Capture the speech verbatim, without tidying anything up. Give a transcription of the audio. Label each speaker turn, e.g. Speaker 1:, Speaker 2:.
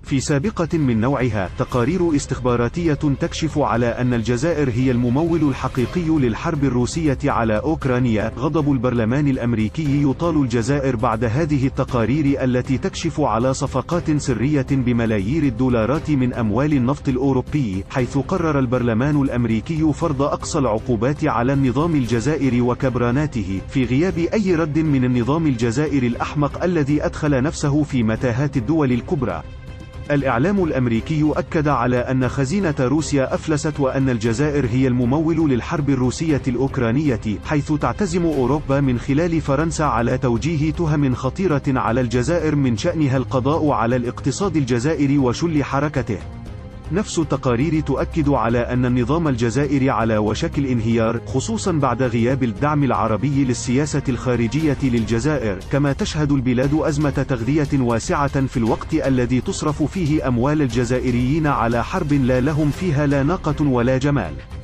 Speaker 1: في سابقة من نوعها، تقارير استخباراتية تكشف على أن الجزائر هي الممول الحقيقي للحرب الروسية على أوكرانيا. غضب البرلمان الأمريكي يطال الجزائر بعد هذه التقارير التي تكشف على صفقات سرية بملايير الدولارات من أموال النفط الأوروبي، حيث قرر البرلمان الأمريكي فرض أقصى العقوبات على النظام الجزائري وكبراناته، في غياب أي رد من النظام الجزائري الأحمق الذي أدخل نفسه في متاهات الدول الكبرى. الإعلام الأمريكي أكد على أن خزينة روسيا أفلست وأن الجزائر هي الممول للحرب الروسية الأوكرانية، حيث تعتزم أوروبا من خلال فرنسا على توجيه تهم خطيرة على الجزائر من شأنها القضاء على الاقتصاد الجزائري وشل حركته. نفس التقارير تؤكد على أن النظام الجزائري على وشك الانهيار، خصوصا بعد غياب الدعم العربي للسياسة الخارجية للجزائر، كما تشهد البلاد أزمة تغذية واسعة في الوقت الذي تصرف فيه أموال الجزائريين على حرب لا لهم فيها لا ناقة ولا جمال.